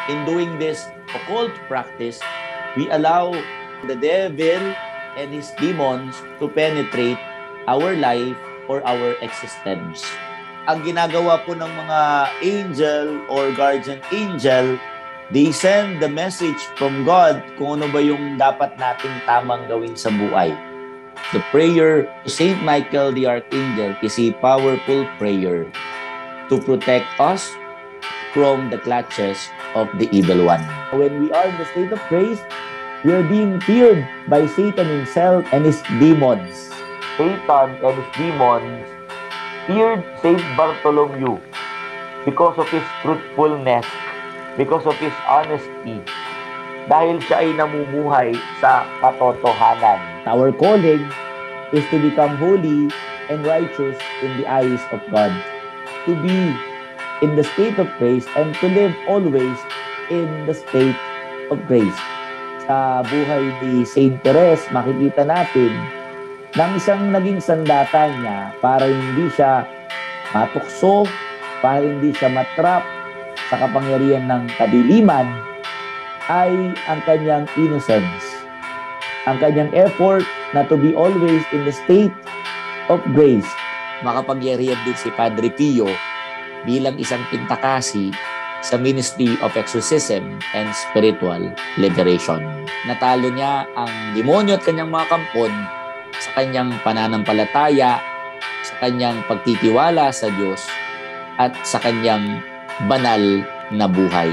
In doing this occult practice, we allow the devil and his demons to penetrate our life or our existence. Ang ginagawa po ng mga angel or guardian angel, they send the message from God kung ano ba yung dapat nating tamang gawin sa buhay. The prayer to Saint Michael the Archangel is a powerful prayer to protect us from the clutches of the evil one. When we are in the state of praise, we are being feared by Satan himself and his demons. Satan and his demons feared Saint Bartholomew because of his truthfulness, because of his honesty, dahil siya ay namumuhay sa katotohanan. Our calling is to become holy and righteous in the eyes of God, to be in the state of praise and to live always in the state of grace. Sa buhay ni Saint Therese, makikita natin nang isang naging sandata niya para hindi siya matukso, para hindi siya matrap sa kapangyarihan ng kadiliman, ay ang kanyang innocence, ang kanyang effort na to be always in the state of grace. Makapangyarihan din si Padre Pio bilang isang pintakasi sa Ministry of Exorcism and Spiritual Liberation. Natalo niya ang demonyo at kanyang mga kampon sa kanyang pananampalataya, sa kanyang pagtitiwala sa Diyos, at sa kanyang banal na buhay.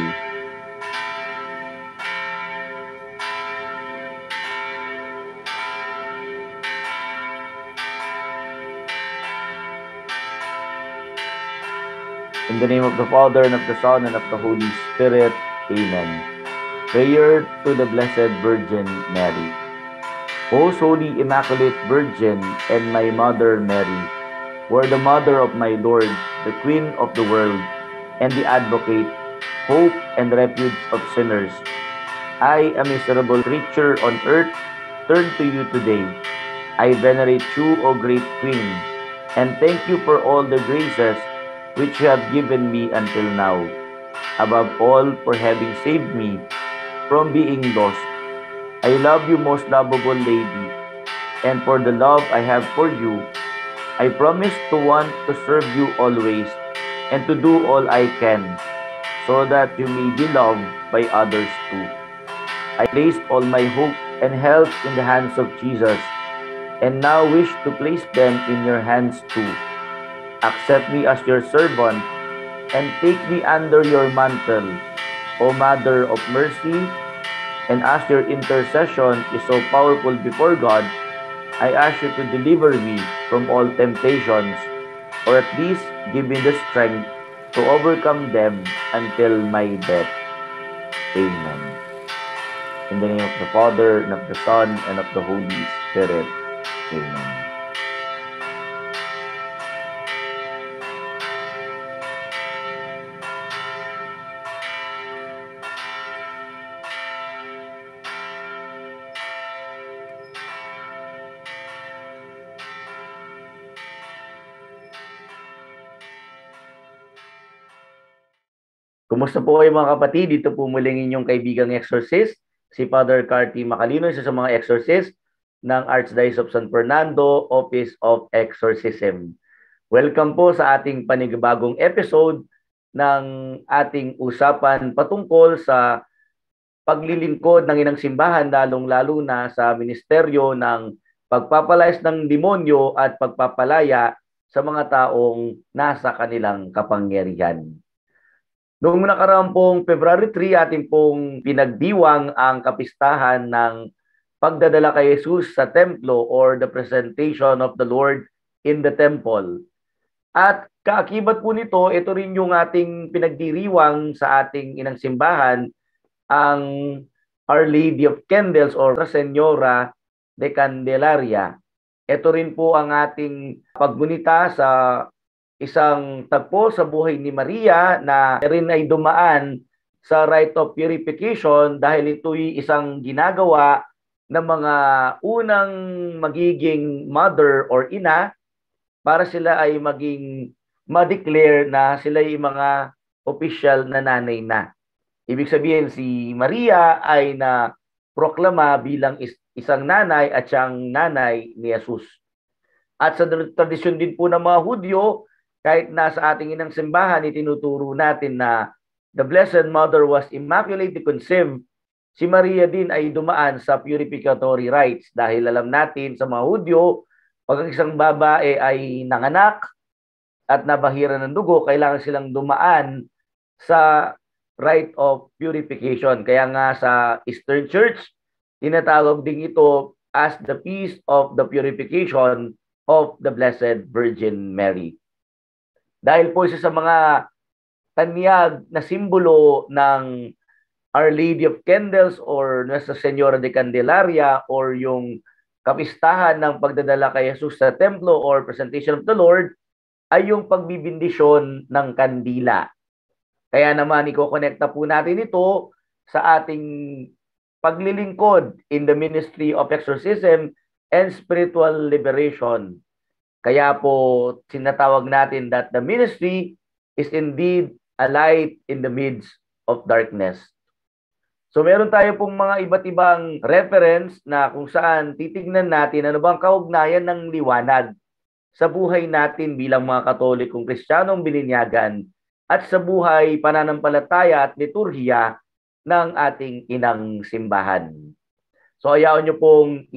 In the name of the Father, and of the Son, and of the Holy Spirit. Amen. Prayer to the Blessed Virgin Mary. Most Holy Immaculate Virgin and my Mother Mary, were the Mother of my Lord, the Queen of the world, and the Advocate, hope and refuge of sinners. I, a miserable creature on earth, turn to you today. I venerate you, O great Queen, and thank you for all the graces which you have given me until now, above all for having saved me from being lost. I love you, most lovable Lady, and for the love I have for you, I promise to want to serve you always and to do all I can, so that you may be loved by others too. I placed all my hope and health in the hands of Jesus, and now wish to place them in your hands too. Accept me as your servant, and take me under your mantle, O Mother of Mercy, and as your intercession is so powerful before God, I ask you to deliver me from all temptations, or at least give me the strength to overcome them until my death. Amen. In the name of the Father, and of the Son, and of the Holy Spirit. Amen. Kumusta po kayo mga kapatid? Dito po muling inyong kaibigang Exorcist, si Father RICARTHY D, isa sa mga Exorcist ng Archdiocese of San Fernando, Office of Exorcism. Welcome po sa ating panibagong episode ng ating usapan patungkol sa paglilingkod ng inang simbahan, lalong-lalo na sa ministeryo ng pagpapalayas ng demonyo at pagpapalaya sa mga taong nasa kanilang kapangyarihan. Noong nakaraang pong February 3, ating pong pinagdiwang ang kapistahan ng pagdadala kay Jesus sa templo or the presentation of the Lord in the temple. At kaakibat po nito, ito rin yung ating pinagdiriwang sa ating inang simbahan, ang Our Lady of Candles or Nuestra Señora de Candelaria. Ito rin po ang ating paggunita sa isang tagpo sa buhay ni Maria na rin ay dumaan sa rite of purification dahil ito'y isang ginagawa ng mga unang magiging mother or ina para sila ay maging ma-declare na sila ay mga official na nanay na. Ibig sabihin, si Maria ay na-proklama bilang isang nanay at siyang nanay ni Jesus. At sa tradisyon din po ng mga Hudyo, kahit nasa ating inang simbahan, itinuturo natin na the Blessed Mother was immaculately conceived, si Maria din ay dumaan sa purificatory rites dahil alam natin sa mga Hudyo, pag ang isang babae ay nanganak at nabahira ng dugo, kailangan silang dumaan sa rite of purification. Kaya nga sa Eastern Church, tinatawag din ito as the Feast of the Purification of the Blessed Virgin Mary. Dahil po isa sa mga tanyag na simbolo ng Our Lady of Candles or Nuestra Señora de Candelaria or yung kapistahan ng pagdadala kay Jesus sa templo or presentation of the Lord ay yung pagbibindisyon ng kandila. Kaya naman iko-connecta po natin ito sa ating paglilingkod in the ministry of exorcism and spiritual liberation. Kaya po sinatawag natin that the ministry is indeed a light in the midst of darkness. So meron tayo pong mga iba't ibang reference na kung saan titignan natin ano bang kaugnayan ng liwanag sa buhay natin bilang mga Katolikong Kristiyanong bininyagan at sa buhay, pananampalataya at liturhiya ng ating inang simbahan. So ayaw nyo pong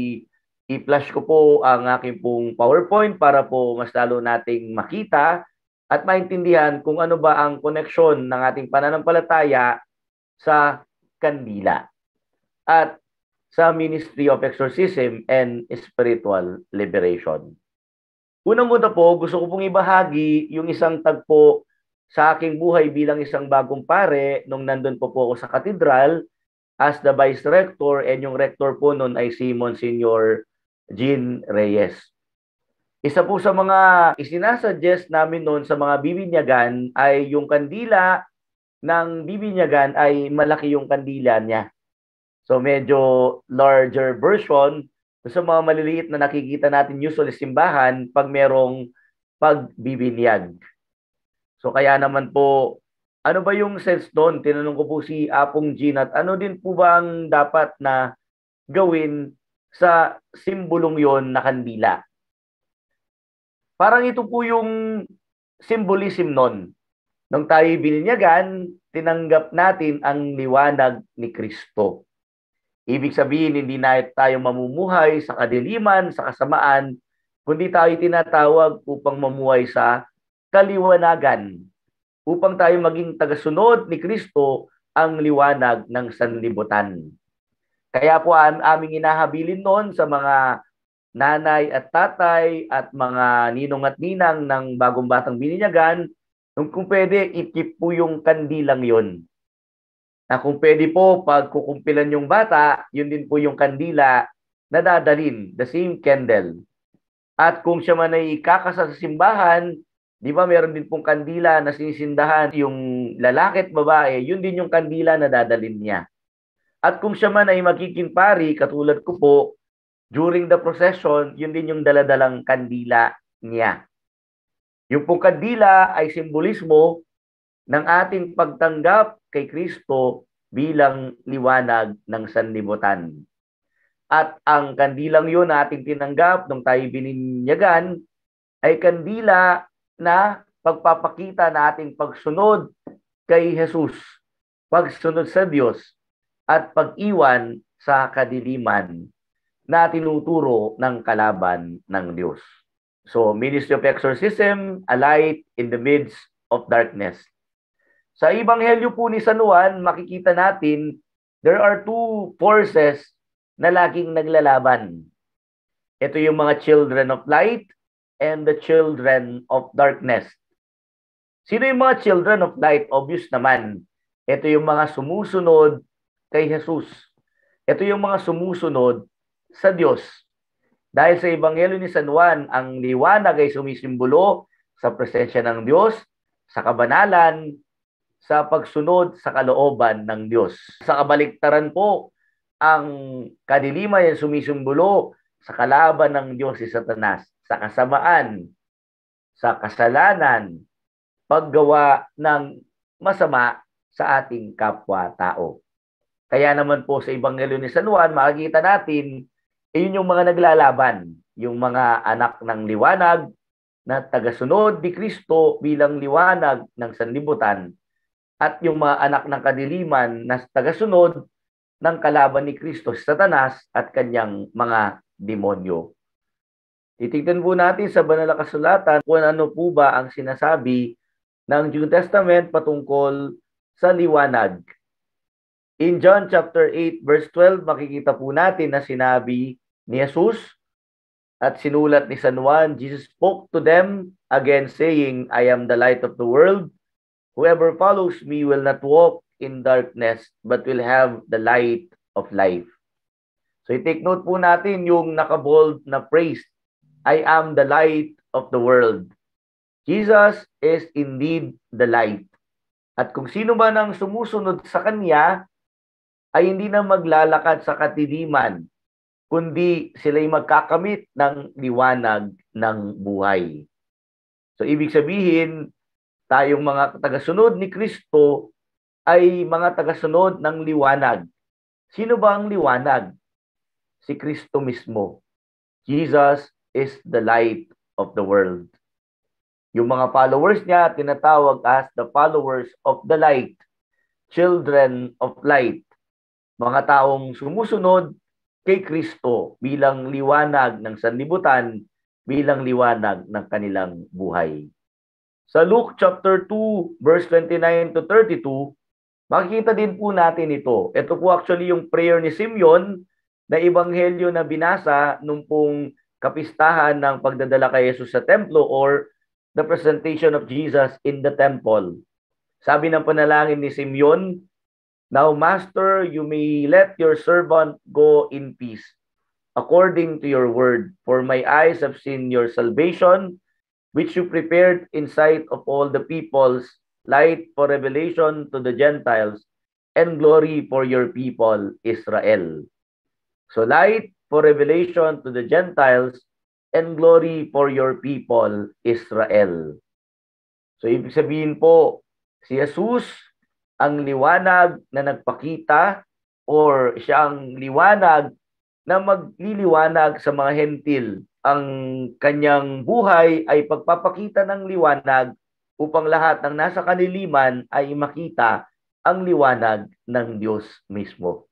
i-flash ko po ang aking pong PowerPoint para po mas lalo nating makita at maintindihan kung ano ba ang koneksyon ng ating pananampalataya sa kandila at sa Ministry of Exorcism and Spiritual Liberation. Unang-una po, gusto ko pong ibahagi yung isang tagpo sa aking buhay bilang isang bagong pare nung nandun po ako sa katedral as the Vice Rector and yung Rector po nun ay si Monsignor Jean Reyes. Isa po sa mga isinasuggest namin noon sa mga bibinyagan ay yung kandila ng bibinyagan ay malaki yung kandila niya. So medyo larger version. Sa mga maliliit na nakikita natin usually simbahan pag merong pagbibinyag. So kaya naman po, ano ba yung sense doon? Tinanong ko po si Apong Jean at ano din po ba ang dapat na gawin sa simbolong yon na kandila? Parang ito po yung symbolism nun. Nung tayo bininyagan, tinanggap natin ang liwanag ni Kristo. Ibig sabihin, hindi na tayo mamumuhay sa kadiliman, sa kasamaan, kundi tayo tinatawag upang mamuhay sa kaliwanagan, upang tayo maging tagasunod ni Kristo ang liwanag ng sanlibutan. Kaya po aming inahabilin noon sa mga nanay at tatay at mga ninong at ninang ng bagong batang bininyagan, kung pwede, i-keep po yung kandilang yon. Na kung pwede po, pag kukumpilan yung bata, yun din po yung kandila na dadalhin, the same candle. At kung siya man ay ikakasal sa simbahan, di ba meron din pong kandila na sinisindahan yung lalaki at babae, yun din yung kandila na dadalhin niya. At kung siya man ay magiging pari, katulad ko po, during the procession, yun din yung daladalang kandila niya. Yung pong kandila ay simbolismo ng ating pagtanggap kay Kristo bilang liwanag ng sanlibutan. At ang kandilang yun na ating tinanggap nung tayo bininyagan ay kandila na pagpapakita na ating pagsunod kay Jesus, pagsunod sa Diyos, at pag-iwan sa kadiliman na tinuturo ng kalaban ng Diyos. So, Ministry of Exorcism, a light in the midst of darkness. Sa Ebanghelyo po ni San Juan, makikita natin, there are two forces na laging naglalaban. Ito yung mga children of light and the children of darkness. Sino yung mga children of light? Obvious naman. Ito yung mga sumusunod kay Jesus. Ito yung mga sumusunod sa Diyos. Dahil sa Ebanghelyo ni San Juan, ang liwanag ay sumisimbolo sa presensya ng Diyos, sa kabanalan, sa pagsunod sa kalooban ng Diyos. Sa kabaliktaran po, ang kadiliman ay sumisimbolo sa kalaban ng Diyos si Satanas, sa kasamaan, sa kasalanan, paggawa ng masama sa ating kapwa-tao. Kaya naman po sa Ebanghelyo ni San Juan, makikita natin, yun yung mga naglalaban, yung mga anak ng liwanag na tagasunod ni Kristo bilang liwanag ng sanlibutan, at yung mga anak ng kadiliman na tagasunod ng kalaban ni Kristo, Satanas at kanyang mga demonyo. Titignan po natin sa banal na kasulatan kung ano po ba ang sinasabi ng New Testament patungkol sa liwanag. In John chapter 8 verse 12, makikita po natin na sinabi ni Jesus at sinulat ni San Juan, Jesus spoke to them again saying, I am the light of the world. Whoever follows me will not walk in darkness but will have the light of life. So i-take note po natin yung nakabold na phrase, I am the light of the world. Jesus is indeed the light. At kung sino man ang sumusunod sa Kanya, ay hindi na maglalakad sa katiliman, kundi sila'y magkakamit ng liwanag ng buhay. So ibig sabihin, tayong mga tagasunod ni Kristo ay mga tagasunod ng liwanag. Sino ba ang liwanag? Si Kristo mismo. Jesus is the light of the world. Yung mga followers niya, tinatawag as the followers of the light, children of light. Mga taong sumusunod kay Kristo bilang liwanag ng sanlibutan, bilang liwanag ng kanilang buhay. Sa Luke chapter 2, verse 29 to 32, makikita din po natin ito. Ito po actually yung prayer ni Simeon na ebanghelyo na binasa nung pong kapistahan ng pagdadala kay Jesus sa templo or the presentation of Jesus in the temple. Sabi ng panalangin ni Simeon, Now, Master, you may let your servant go in peace, according to your word. For my eyes have seen your salvation, which you prepared in sight of all the peoples, light for revelation to the Gentiles, and glory for your people, Israel. So, light for revelation to the Gentiles, and glory for your people, Israel. So, ibig sabihin po, si Jesus, ang liwanag na nagpakita or siya ang liwanag na magliliwanag sa mga hentil. Ang kanyang buhay ay pagpapakita ng liwanag upang lahat ng nasa kaniliman ay makita ang liwanag ng Diyos mismo.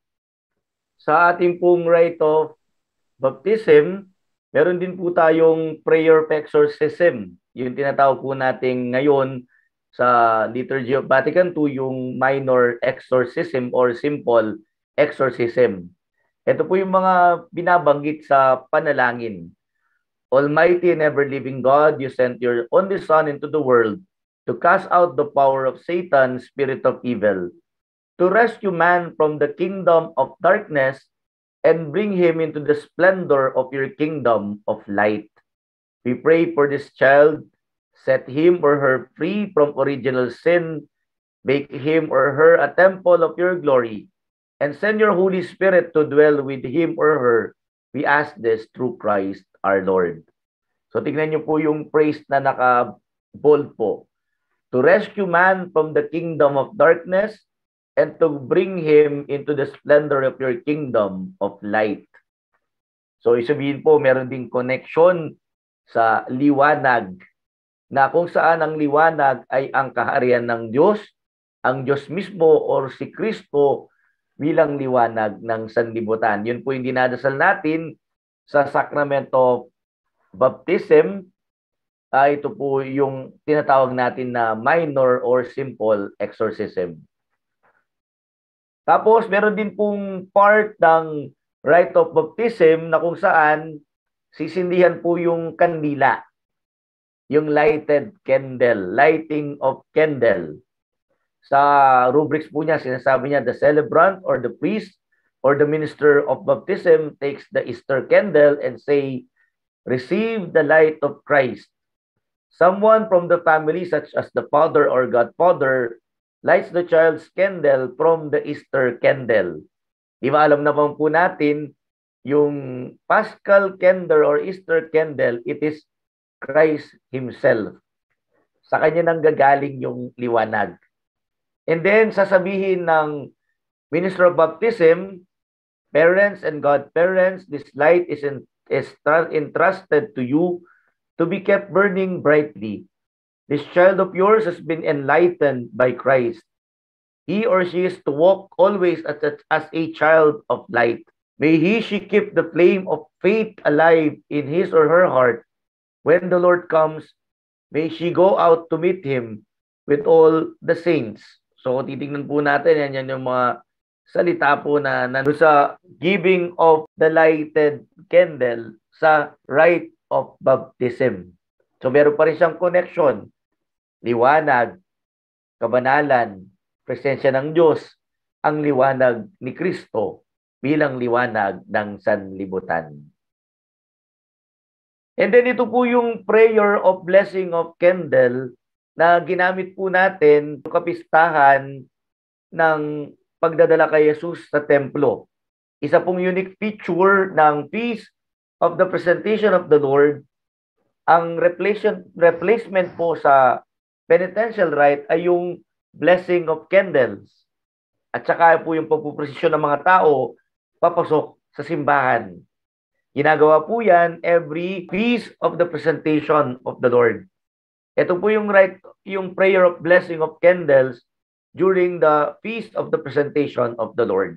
Sa ating pong rite of baptism, meron din po tayong prayer of exorcism. Yung tinatawag po natin ngayon sa Liturgy of Vatican II, yung minor exorcism or simple exorcism. Ito po yung mga binabanggit sa panalangin. Almighty and ever-living God, you sent your only Son into the world to cast out the power of Satan, spirit of evil, to rescue man from the kingdom of darkness and bring him into the splendor of your kingdom of light. We pray for this child. Set him or her free from original sin. Make him or her a temple of your glory. And send your Holy Spirit to dwell with him or her. We ask this through Christ our Lord. So tingnan niyo po yung praise na naka-bold po. To rescue man from the kingdom of darkness and to bring him into the splendor of your kingdom of light. So isabihin po, meron ding connection sa liwanag, na kung saan ang liwanag ay ang kaharian ng Diyos, ang Diyos mismo or si Kristo bilang liwanag ng sanlibutan. Yun po yung dinadasal natin sa Sacrament of Baptism. Ito po yung tinatawag natin na minor or simple exorcism. Tapos meron din pong part ng rite of baptism na kung saan sisindihan po yung kandila. Yung lighted candle, lighting of candle. Sa rubrics po niya, sinasabi niya, the celebrant or the priest or the minister of baptism takes the Easter candle and say, receive the light of Christ. Someone from the family, such as the father or godfather, lights the child's candle from the Easter candle. Di ba alam naman po natin, yung Paschal candle or Easter candle, it is Christ Himself. Sa Kanya nang gagaling yung liwanag. And then, sasabihin ng Minister of Baptism, parents and godparents, this light is entrusted to you to be kept burning brightly. This child of yours has been enlightened by Christ. He or she is to walk always as a child of light. May she keep the flame of faith alive in his or her heart. When the Lord comes, may she go out to meet Him with all the saints. So, titignan po natin, yan yung mga salita po na nandun sa giving of the lighted candle sa rite of baptism. So, meron pa rin siyang connection. Liwanag, kabanalan, presensya ng Diyos, ang liwanag ni Kristo bilang liwanag ng sanlibutan. And then ito po yung prayer of blessing of candle na ginamit po natin sa kapistahan ng pagdadala kay Jesus sa templo. Isa pong unique feature ng Feast of the Presentation of the Lord, ang replacement po sa penitential rite ay yung blessing of candles. At saka po yung pagpuprosesyon ng mga tao papasok sa simbahan. Ginagawa po yan every Feast of the Presentation of the Lord. Ito po yung prayer of blessing of candles during the Feast of the Presentation of the Lord.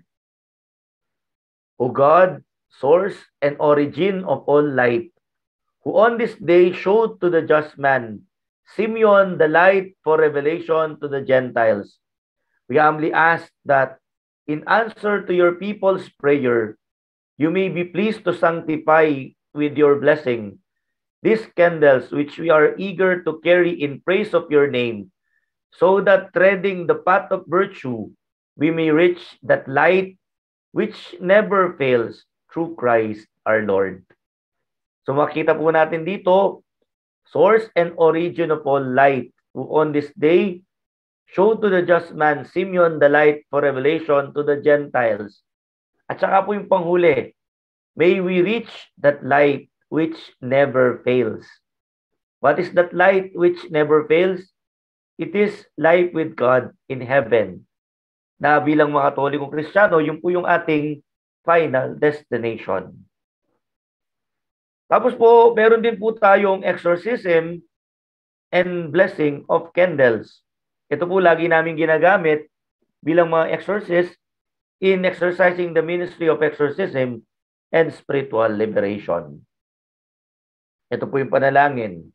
O God, source and origin of all light, who on this day showed to the just man, Simeon, the light for revelation to the Gentiles, we humbly ask that in answer to your people's prayer, you may be pleased to sanctify with your blessing these candles which we are eager to carry in praise of your name, so that treading the path of virtue, we may reach that light which never fails through Christ our Lord. So makita po natin dito, source and origin of all light, who on this day showed to the just man, Simeon, the light for revelation to the Gentiles. At saka po yung panghuli, may we reach that light which never fails. What is that light which never fails? It is life with God in heaven. Na bilang mga Katolikong Kristiyano, yun po yung ating final destination. Tapos po, meron din po tayong exorcism and blessing of candles. Ito po lagi namin ginagamit bilang mga exorcist in exercising the ministry of exorcism and spiritual liberation. Ito po yung panalangin.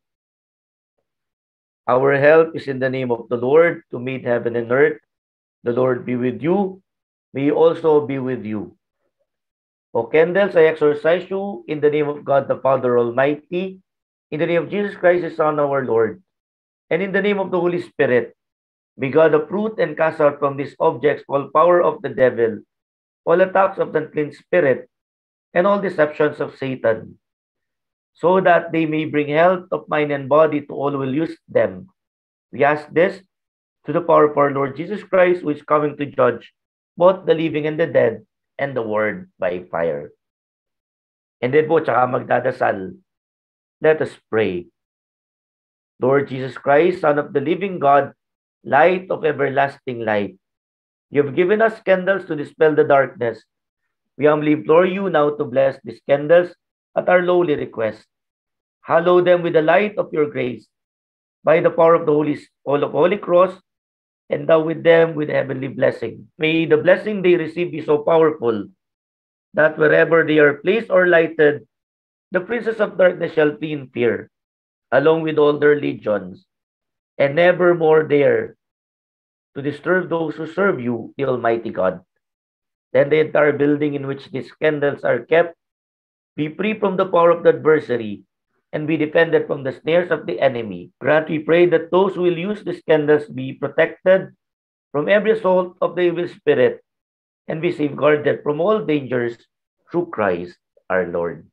Our help is in the name of the Lord who made heaven and earth. The Lord be with you. May He also be with you. O candles, I exorcise you in the name of God the Father Almighty, in the name of Jesus Christ, His Son, our Lord, and in the name of the Holy Spirit. May God uproot and cast out from these objects all power of the devil, all attacks of the unclean spirit, and all deceptions of Satan, so that they may bring health of mind and body to all who will use them. We ask this to the power of our Lord Jesus Christ, who is coming to judge both the living and the dead, and the world by fire. And then po, tsaka magdadasal. Let us pray. Lord Jesus Christ, Son of the living God, light of everlasting light, you have given us candles to dispel the darkness. We humbly implore you now to bless these candles at our lowly request. Hallow them with the light of your grace, by the power of the Holy Cross, endow with them with heavenly blessing. May the blessing they receive be so powerful that wherever they are placed or lighted, the princes of darkness shall flee in fear, along with all their legions, and never more dare to disturb those who serve you, the Almighty God. Then the entire building in which these candles are kept be free from the power of the adversary, and be defended from the snares of the enemy. Grant, we pray, that those who will use these candles be protected from every assault of the evil spirit, and be safeguarded from all dangers through Christ our Lord.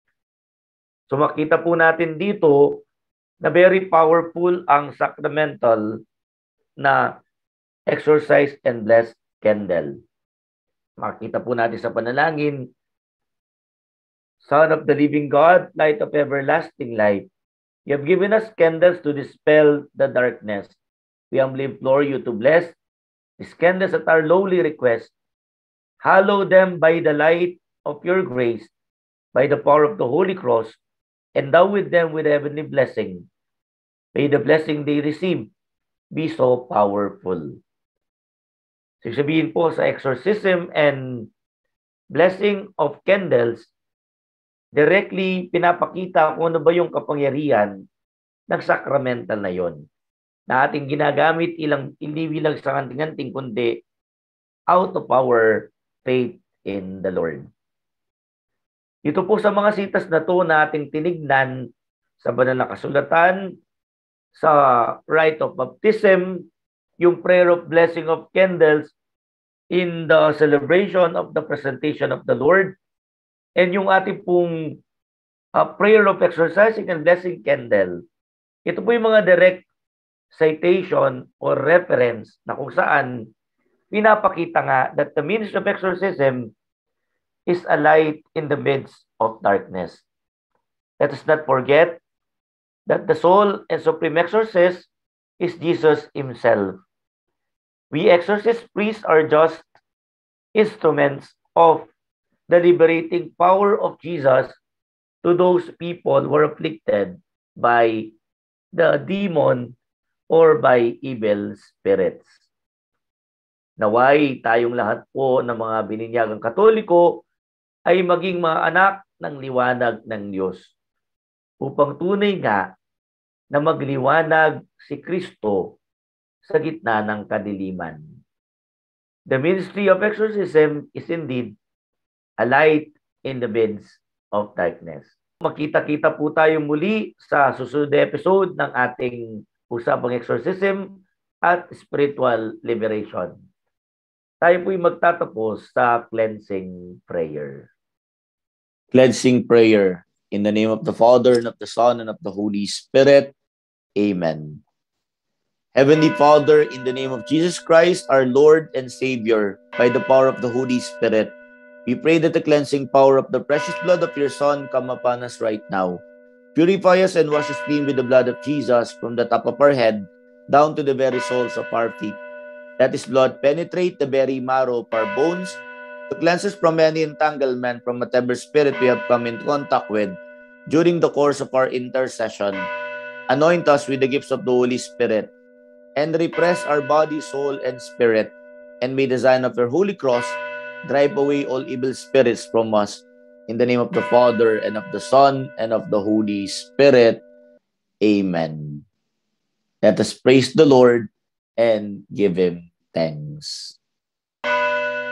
So makita po natin dito na very powerful ang sacramental na exorcise and blessed candle. Makita po natin sa panalangin, Son of the living God, light of everlasting light, you have given us candles to dispel the darkness. We humbly implore you to bless These candles at our lowly request, hallow them by the light of your grace, by the power of the Holy Cross, endow with them with heavenly blessing. May the blessing they receive be so powerful. So sabihin po sa exorcism and blessing of candles, directly pinapakita kung ano ba yung kapangyarihan ng sacramental na yon, na ating ginagamit hindi bilang sa anting-anting, kundi out of our faith in the Lord. Ito po sa mga sitas na to na ating tinignan sa banal na kasulatan, sa rite of baptism, yung prayer of blessing of candles in the celebration of the presentation of the Lord, and yung ating pong prayer of exorcising and blessing candle. Ito po yung mga direct citation or reference na kung saan pinapakita nga that the ministry of exorcism is a light in the midst of darkness. Let us not forget that the sole and supreme exorcist is Jesus himself. We exorcist priests are just instruments of the liberating power of Jesus to those people who are afflicted by the demon or by evil spirits. Naway tayong lahat po ng mga bininyagang Katoliko ay maging mga anak ng liwanag ng Diyos, upang tunay nga na magliwanag si Kristo sa gitna ng kadiliman. The ministry of exorcism is indeed a light in the midst of darkness. Makita-kita po tayo muli sa susunod na episode ng ating Usapang Exorcism at Spiritual Liberation. Tayo po'y magtatapos sa cleansing prayer. Cleansing prayer. In the name of the Father, and of the Son, and of the Holy Spirit. Amen. Heavenly Father, in the name of Jesus Christ, our Lord and Savior, by the power of the Holy Spirit, we pray that the cleansing power of the precious blood of your Son come upon us right now. Purify us and wash us clean with the blood of Jesus from the top of our head down to the very soles of our feet. Let His blood penetrate the very marrow of our bones to cleanse us from any entanglement from whatever spirit we have come into contact with during the course of our intercession. Anoint us with the gifts of the Holy Spirit and repress our body, soul, and spirit, and may the sign of your holy cross drive away all evil spirits from us. In the name of the Father, and of the Son, and of the Holy Spirit. Amen. Let us praise the Lord and give Him thanks.